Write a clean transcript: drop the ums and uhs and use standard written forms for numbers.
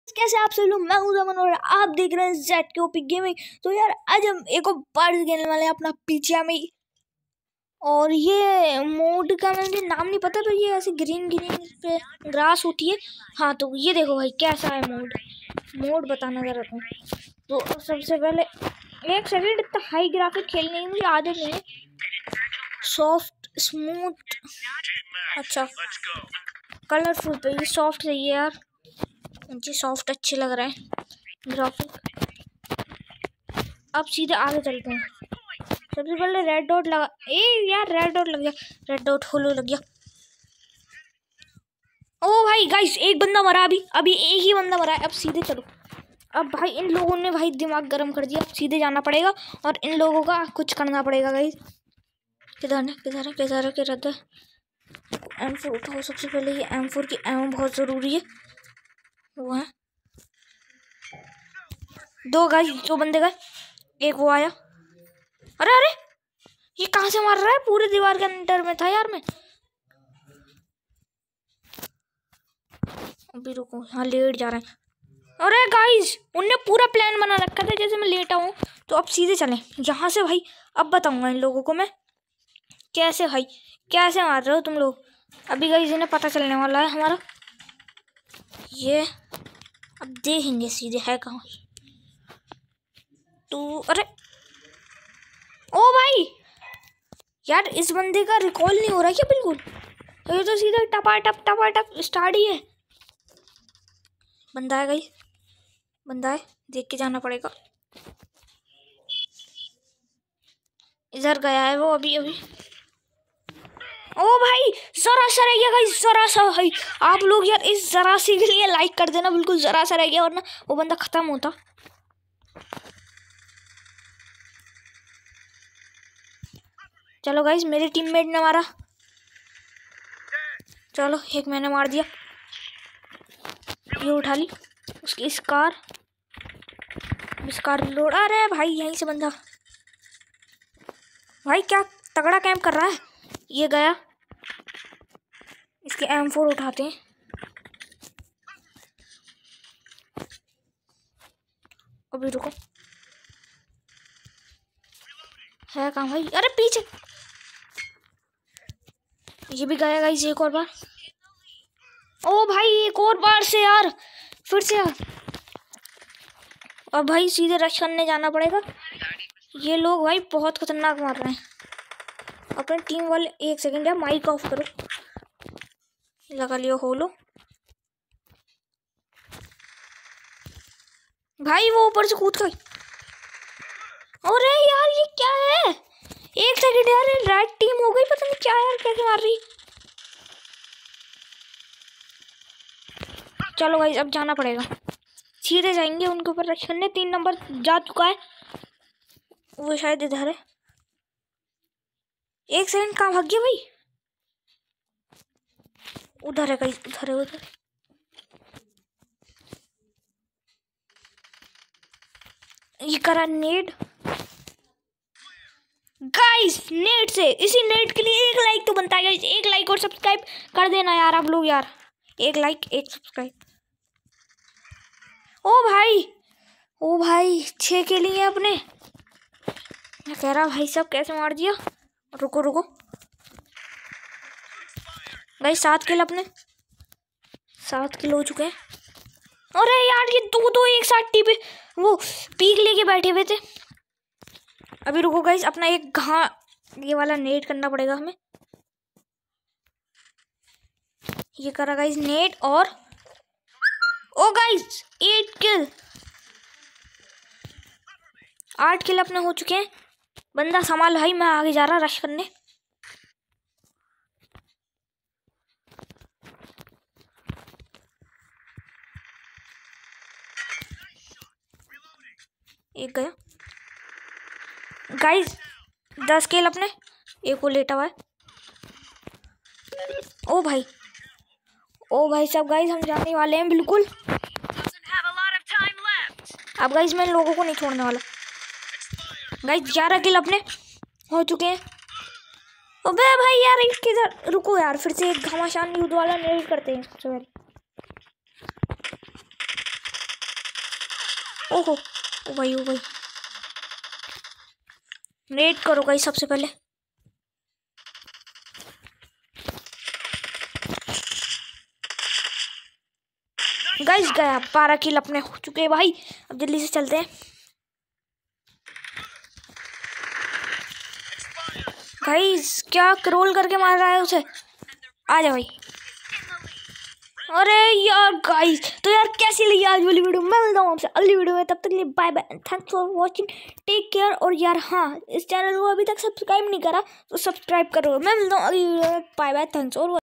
कैसे आप सब लोग, मैं हूं जमन और आप देख रहे हैं ZKOP गेमिंग। तो यार आज हम एक और पार्ट खेलने वाले हैं अपना पीछे में। और ये मोड का मुझे नाम नहीं पता, तो ये ऐसे ग्रीन ग्रीन पे ग्रास होती है। हाँ तो ये देखो भाई कैसा है मोड बताना जरा तुम। तो सबसे पहले एक सेकंड, इतना हाई ग्राफिक खेलने की मुझे आदत नहीं है। सॉफ्ट स्मूथ, अच्छा कलरफुल पे ये सॉफ्ट सही है यार, मुझे सॉफ्ट अच्छे लग रहे हैं ग्राफिक। अब सीधे आगे चलते हैं। सबसे पहले रेड डॉट लगा, यार रेड डॉट लग गया, रेड डॉट होलो लग गया। ओ भाई गाइस, एक बंदा मरा, अभी एक ही बंदा मरा है। अब सीधे चलो। अब भाई इन लोगों ने भाई दिमाग गर्म कर दिया। अब सीधे जाना पड़ेगा और इन लोगों का कुछ करना पड़ेगा गाइस। किधर है M4 उठाओ सबसे पहले। ये M4 की एमो बहुत जरूरी है। वो है दो बंदे गए, एक वो आया। अरे ये कहाँ से मार रहा है? पूरे दीवार के अंदर में था यार मैं। अभी रुको, हाँ लेट जा रहे हैं। अरे गाइस, उनने पूरा प्लान बना रखा था जैसे मैं लेटा हूँ। तो अब सीधे चलें यहाँ से भाई। अब बताऊंगा इन लोगों को मैं कैसे मार रहे हो तुम लोग। अभी गाइस इन्हें पता चलने वाला है हमारा। ये अब देखेंगे सीधे है कहाँ। तो अरे ओ भाई यार, इस बंदे का रिकॉल नहीं हो रहा क्या बिल्कुल? ये तो सीधा टपा स्टार्ट ही है। बंदा है गाइस, बंदा है, देख के जाना पड़ेगा। इधर गया है वो अभी। ओ भाई जरा सा रह गया गाइस, जरा सा भाई। आप लोग यार इस जरा सी के लिए लाइक कर देना, बिल्कुल जरा सा रह गया वरना वो बंदा खत्म होता। चलो गाइस, मेरे टीममेट ने मारा। चलो एक मैंने मार दिया, ये उठा ली उसकी स्कार लोड। अरे भाई यहीं से बंदा भाई क्या तगड़ा कैंप कर रहा है। ये गया, इसके M4 उठाते हैं। अभी रुको, है कहाँ भाई? अरे पीछे, ये भी गया गाइस एक और बार। ओ भाई एक और बार से यार, फिर से यार। अब भाई सीधे रश करने जाना पड़ेगा। ये लोग भाई बहुत खतरनाक मार रहे हैं अपने टीम वाले। एक सेकंड यार, माइक ऑफ करो। लगा लियो होलो भाई, वो ऊपर से कूद गई। अरे यार ये क्या है? एक सेकंड यार, रेड टीम हो गई, पता नहीं क्या यार, कैसे मार रही। चलो भाई अब जाना पड़ेगा, सीधे जाएंगे उनके ऊपर रश करने। 3 नंबर जा चुका है, वो शायद इधर है। एक सेकंड, कहाँ भाग गया भाई? उधर है गाइस, उधर। ये करा नेड गाइस, नेट से, इसी नेट के लिए एक लाइक तो बनता है गाइस। एक लाइक और सब्सक्राइब कर देना यार आप लोग यार। एक लाइक एक सब्सक्राइब। ओ भाई 6 के लिए अपने। मैं कह रहा भाई सब कैसे मार दिया। रुको भाई, 7 किल अपने, 7 किल हो चुके हैं। अरे यार ये दो एक साथ टी पे वो पीक लेके बैठे हुए थे। अभी रुको गाइस, अपना एक ये वाला नेट करना पड़ेगा हमें। ये करा गाइस नेट, और ओ गाइस 8 किल अपने हो चुके हैं। बंदा संभाल भाई, मैं आगे जा रहा रश करने। एक गया गाइस, 10 किल अपने, एक वो लेटा हुआ है। ओ भाई सब गाइस, हम जाने वाले हैं बिल्कुल। अब गाइस मैं लोगों को नहीं छोड़ने वाला। गाइस 11 किल अपने हो चुके हैं। अबे भाई यार किधर, रुको यार, फिर से एक घमासान युद्ध वाला नेट करते हैं सबसे पहले। ओहो, ओ भाई, ओ भाई, रेड करो गाइस सबसे पहले। गाइस गया 12 किल अपने हो चुके हैं भाई। अब जल्दी से चलते हैं गाइस। क्या क्रोल करके मार रहा है उसे। आ जा भाई। अरे यार गाइस, तो यार कैसी लगी आज वाली वीडियो। मैं मिलता हूँ आपसे अगली वीडियो में, तब तक के लिए bye bye, thanks for watching, take care. और यार हाँ, इस चैनल को अभी तक सब्सक्राइब नहीं करा तो सब्सक्राइब करो। मैं मिलता हूँ अगली वीडियो में, बाय बाय, थैंक्स फॉर।